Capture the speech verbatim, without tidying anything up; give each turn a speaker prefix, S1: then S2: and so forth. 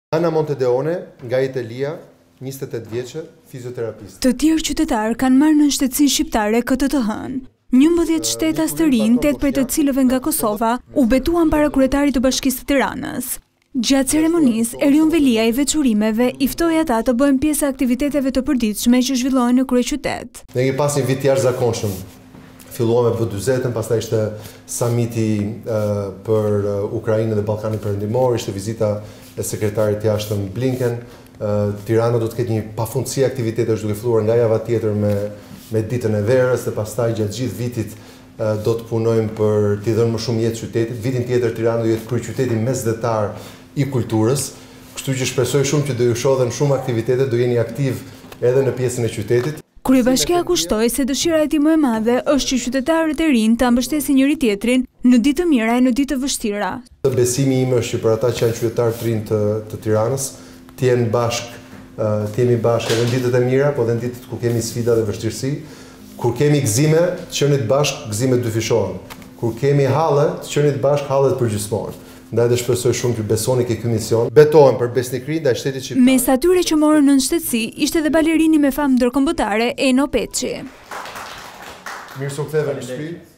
S1: Ana Montedeone, nga Italia, njëzet e tetë vjeçë, fizioterapist.
S2: Të tjerë qytetarë kanë marrë në shtetësinë shqiptare këtë të hënë. njëmbëdhjetë shtetas të rinj, tetë prej të cilëve nga Kosova, u betuan para kryetarit të Bashkisë së Tiranës. Gjatë ceremonisë, Erion Velia i veçurimeve i ftoi ata të bëjnë pjesë e aktiviteteve të përditshme që zhvillohen në kryeqytet.
S1: Ne kemi pas një vit të jashtëzakonshëm. Filluam me B dyzet, pastaj ishte samiti uh, për uh, Ukrainën dhe Ballkanin Perëndimor, ishte vizita e sekretarit jashtëm Blinken. Uh, Tirana do të ketë një pafundësi aktivitetesh duke filluar nga java tjetër me me ditën e verës dhe pastaj gjatë gjithë vitit uh, do të punojmë për t'i dhënë më shumë jetë qytetit. Vitin tjetër Tirana do jetë kryeqyteti mesdhetar i kulturës, kështu që shpresoj shumë që do ju shodhen shumë aktivitete, do jeni aktiv edhe në pjesën e qytetit.
S2: Kryebashkia kushtoi se dëshira e tij më e madhe është që qytetarët e rinj ta mbështesin njëri tjetrin në ditë të mira e në ditë të vështira.
S1: Besimi im është që për ata që janë qytetarë të rinj të, të Tiranës, të jenë bashkë, uh, të jemi bashkë edhe në ditët e mira, po edhe në ditët ku kemi sfida dhe vështirësi. Kur kemi gëzime, të qenit bashkë, gëzimet dyfishohen. Kur kemi halle, të qenit bashkë, hallet përgjysmohen. Ndaj dhe shpresoj shumë që besoni ke ky mision. Betohem për besnikërinë ndaj shtetit shqiptar.
S2: Mes atyre që morën në shtetësi ishte dhe balerini me famë ndërkombëtare Eno Peçi.
S1: Mirë se u ktheve në shtëpi.